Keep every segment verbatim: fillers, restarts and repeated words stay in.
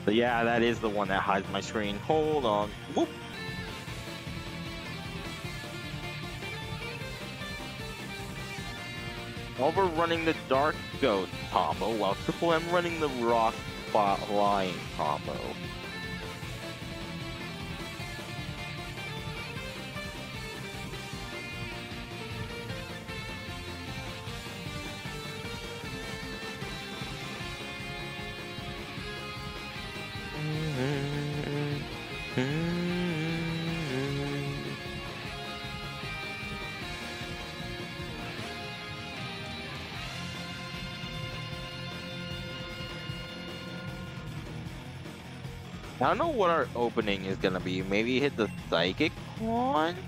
But yeah, that is the one that hides my screen. Hold on. Whoop. Over running the Dark Goat combo, while Triple M running the Rock Flying combo. I don't know what our opening is gonna be. Maybe hit the Psychic one?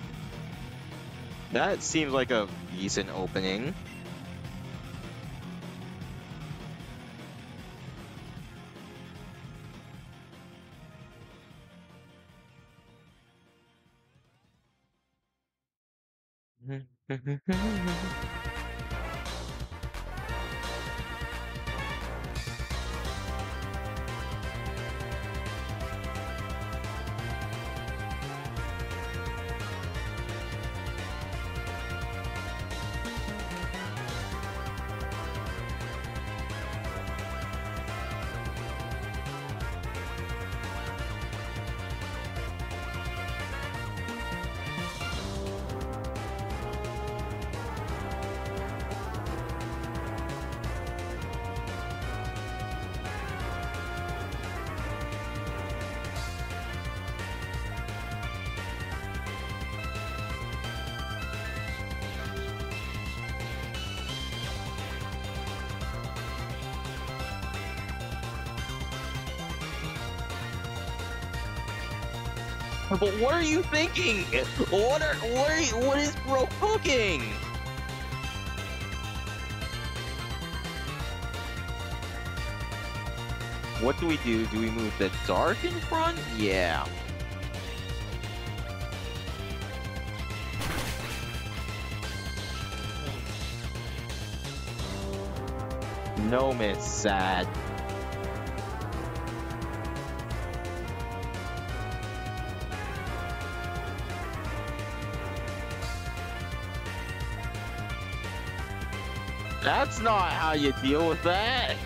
That seems like a decent opening. But what are you thinking? What are what are you, what is bro cooking? What do we do? Do we move the Dark in front? Yeah. No miss, sad. That's not how you deal with that.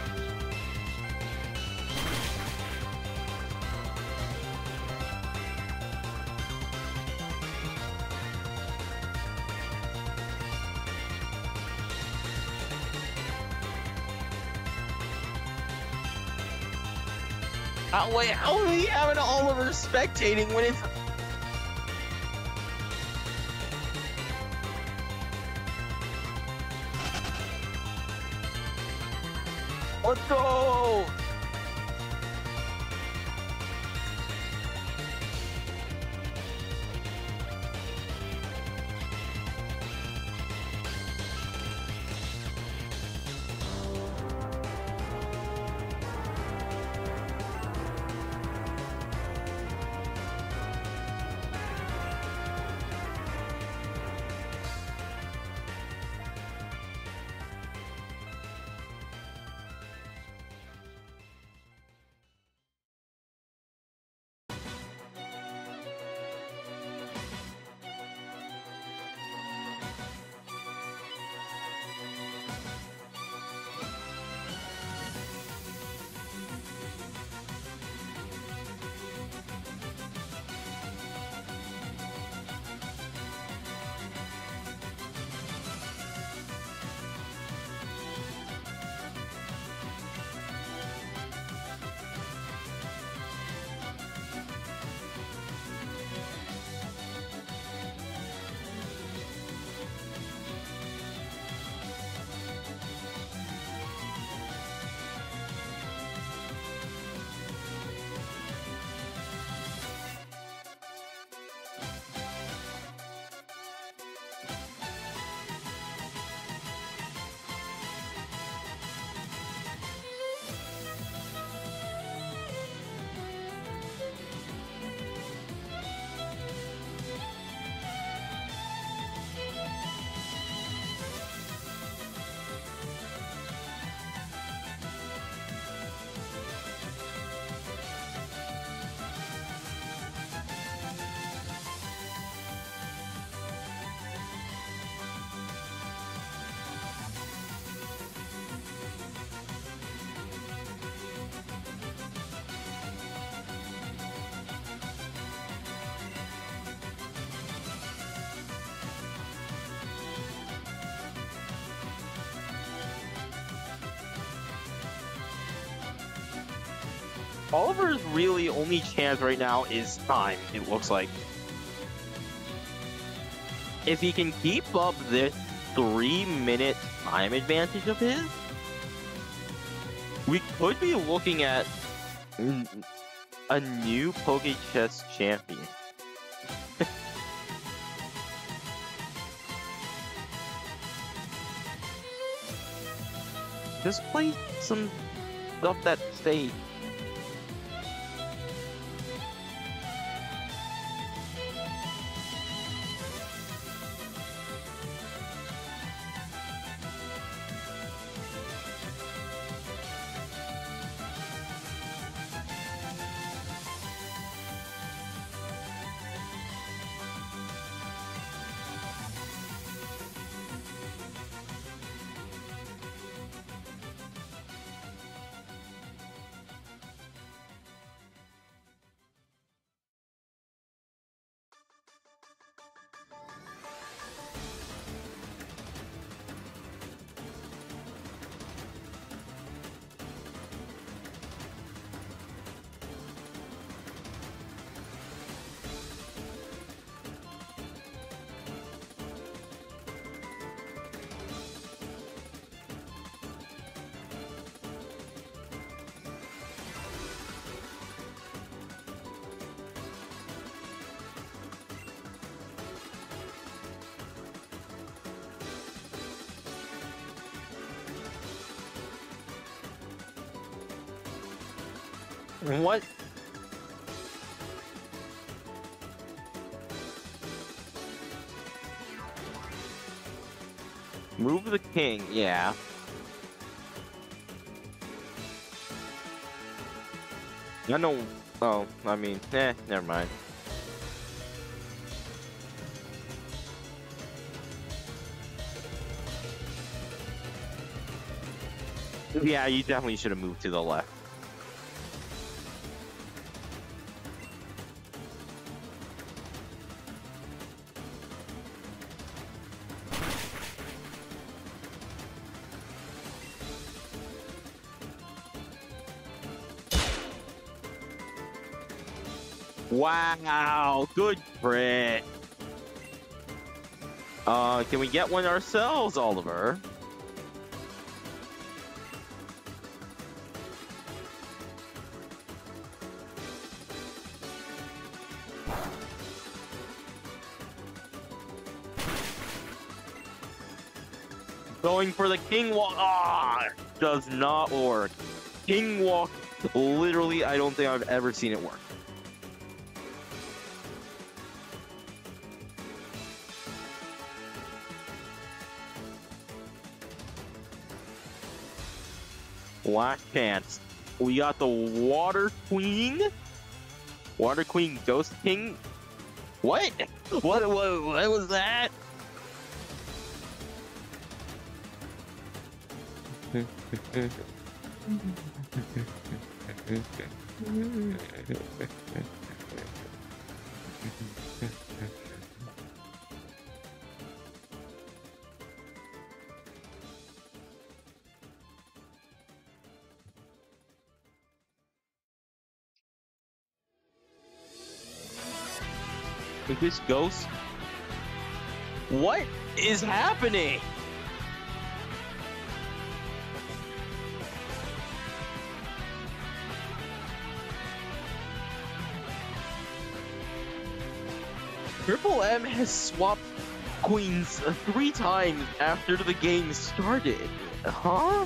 Uh, wait, how are we having Oliver spectating when it's... Let's go! Oliver's really only chance right now is time, it looks like. If he can keep up this three-minute time advantage of his, we could be looking at a new Poke Chess champion. Just play some stuff that's safe. What? Move the king, yeah. I know. Oh, I mean, eh, never mind. Yeah, you definitely should have moved to the left. Wow, good crit. Uh, can we get one ourselves, Oliver? Going for the king walk. Ah, does not work. King walk, literally, I don't think I've ever seen it work. Last chance. We got the Water Queen. Water Queen Ghost King. What? What, what, what was that? Is this Ghost? What is happening? Triple M has swapped queens three times after the game started. Huh?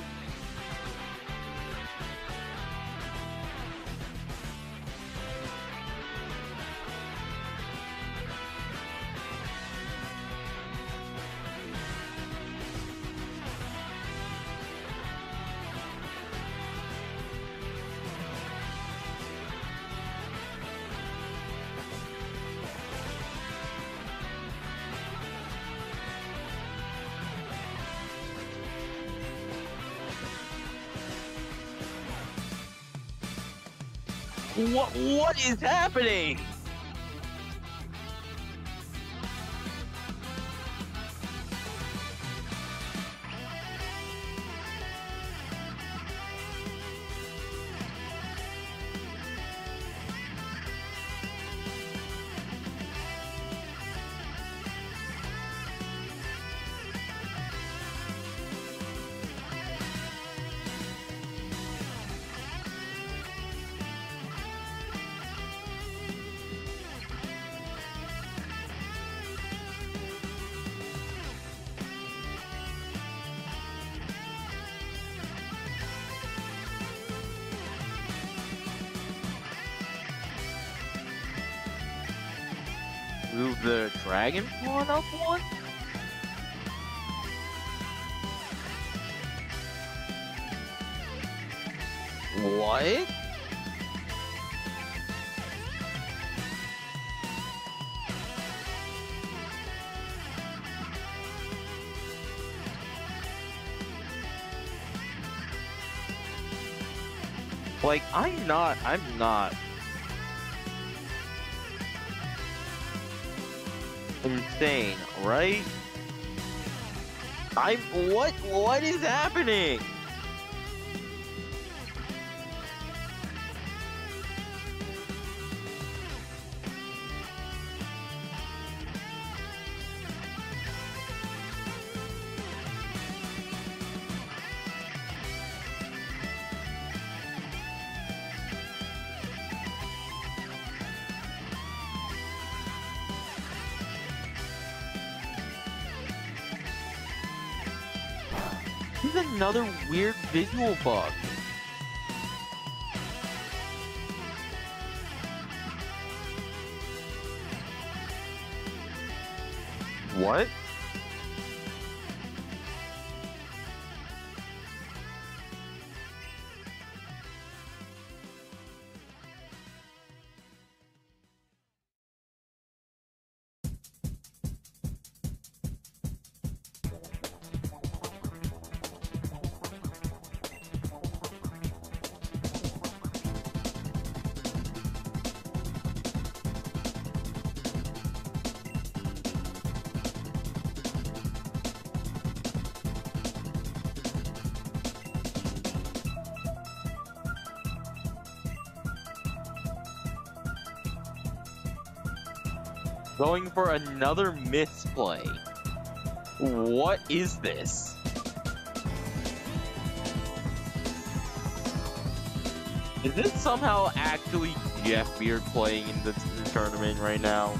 What what is happening? Move the dragon pawn up one? What? Like, I'm not, I'm not insane, right? I'm, what, what is happening? This is another weird visual bug. What? Going for another misplay. What is this? Is this somehow actually Jeff Beard playing in the, the tournament right now?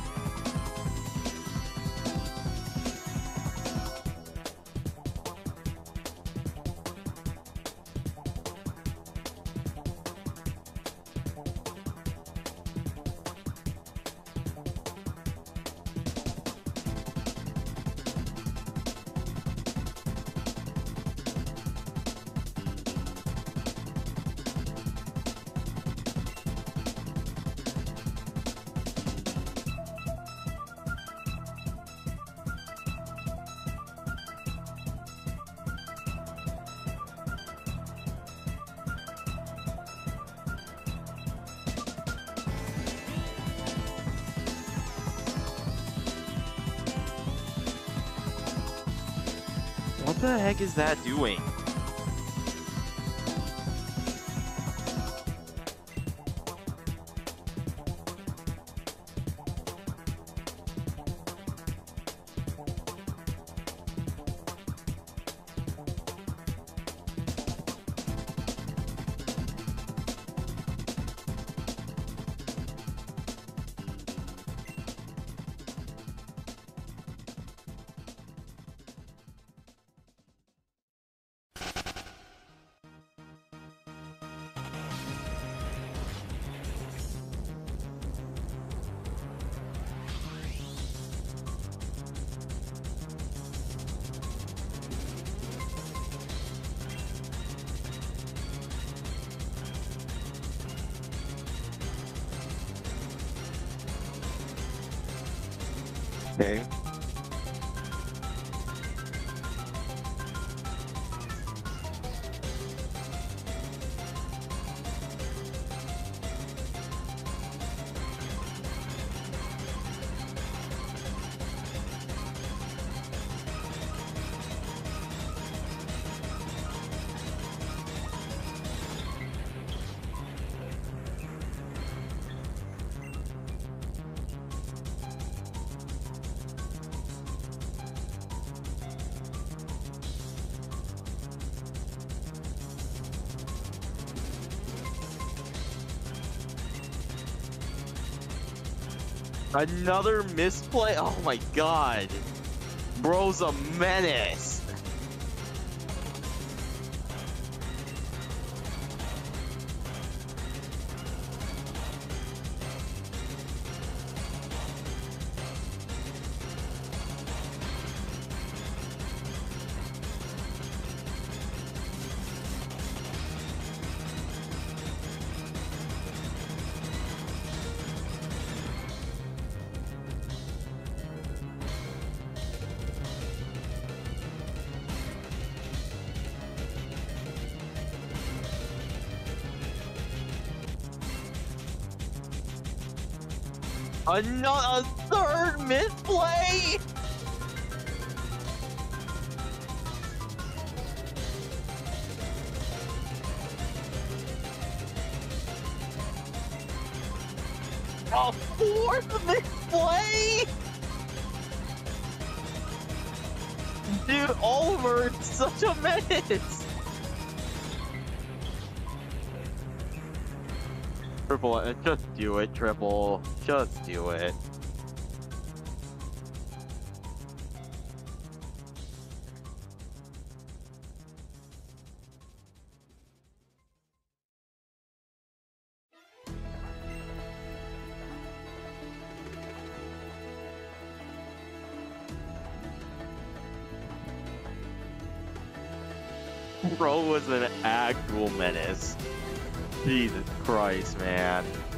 What the heck is that doing? Okay. Another misplay? Oh my god. Bro's a menace. Another a third misplay. A fourth misplay. Dude, Oliver, it's such a menace. Triple, uh, just do it, Triple. Just do it. Bro was an actual menace. Jesus Christ, man.